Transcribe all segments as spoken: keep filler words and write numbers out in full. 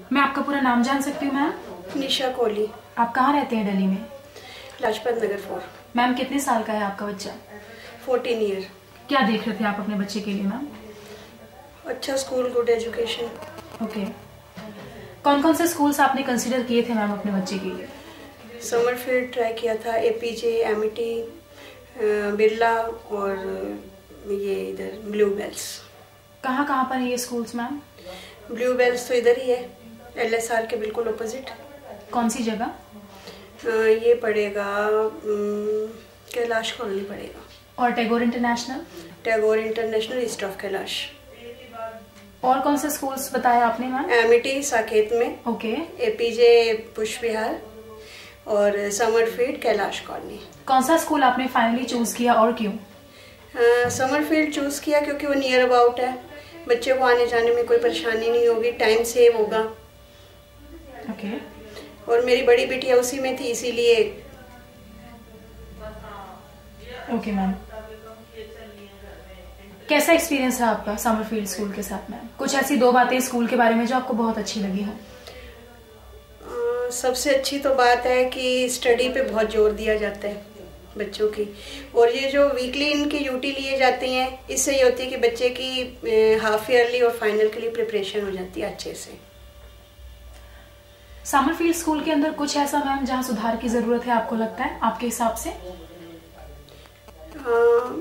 मैं आपका पूरा नाम जान सकती हूँ मैम? निशा कोहली। आप कहाँ रहते हैं दिल्ली में? लाजपत नगर फोर। मैम कितने साल का है आपका बच्चा? Fourteen year. क्या देख रहे थे आप अपने बच्चे के लिए मैम? अच्छा स्कूल, गुड एजुकेशन। ओके, कौन कौन से स्कूल्स आपने कंसीडर किए थे मैम अपने बच्चे के लिए? समर फील्ड ट्राई किया था, एपीजे, एमिटी, बिरला और ये इधर ब्लू बेल्स। कहाँ कहाँ पर है ये स्कूल्स मैम? ब्लू बेल्स तो इधर ही है, एलएसआर के बिल्कुल ऑपोजिट। कौन सी जगह? ये पड़ेगा कैलाश कॉलोनी पड़ेगा। और Tagore international? Tagore international east of Kailash. और कौन से स्कूल्स बताए आपने मैम? एमिटी साकेत में, ओके, एपीजे पुष्प विहार और समर फील्ड कैलाश कॉलोनी। कौन सा स्कूल आपने फाइनली चूज किया और क्यों? समर फील्ड चूज किया क्योंकि वो नियर अबाउट है, बच्चे को आने जाने में कोई परेशानी नहीं होगी, टाइम सेव होगा। ओके, और मेरी बड़ी बिटिया उसी में थी इसीलिए। ओके मैम, कैसा एक्सपीरियंस रहा आपका समर फील्ड स्कूल के साथ मैम? कुछ ऐसी दो बातें स्कूल के बारे में जो आपको बहुत अच्छी लगी हो? सबसे अच्छी तो बात है कि स्टडी पे बहुत जोर दिया जाता है बच्चों की, और ये जो वीकली इनकी ड्यूटी लिए जाती हैं इससे ये होती है कि बच्चे की हाफ ईयरली और फाइनल के लिए प्रिपरेशन हो जाती है अच्छे से। समर फील्ड स्कूल के अंदर कुछ ऐसा मैम जहाँ सुधार की जरूरत है आपको लगता है आपके हिसाब से? हाँ,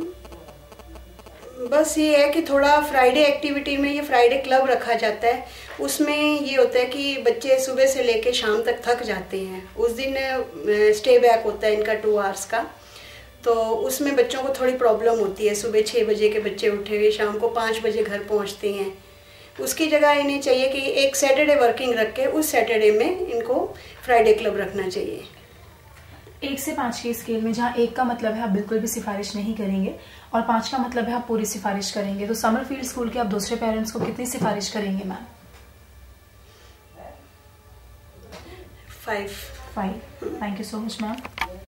बस ये है कि थोड़ा फ्राइडे एक्टिविटी में, ये फ्राइडे क्लब रखा जाता है, उसमें ये होता है कि बच्चे सुबह से लेके शाम तक थक जाते हैं। उस दिन स्टे बैक होता है इनका टू आवर्स का, तो उसमें बच्चों को थोड़ी प्रॉब्लम होती है। सुबह छः बजे के बच्चे उठे हुए शाम को पाँच बजे घर पहुंचते हैं। उसकी जगह इन्हें चाहिए कि एक सैटरडे वर्किंग रख के उस सैटरडे में इनको फ्राइडे क्लब रखना चाहिए। एक से पाँच के स्केल में जहाँ एक का मतलब है आप बिल्कुल भी सिफारिश नहीं करेंगे और पाँच का मतलब है आप पूरी सिफारिश करेंगे, तो समर फील्ड स्कूल के आप दूसरे पेरेंट्स को कितनी सिफारिश करेंगे ma'am? Five. Five. Thank you so much ma'am.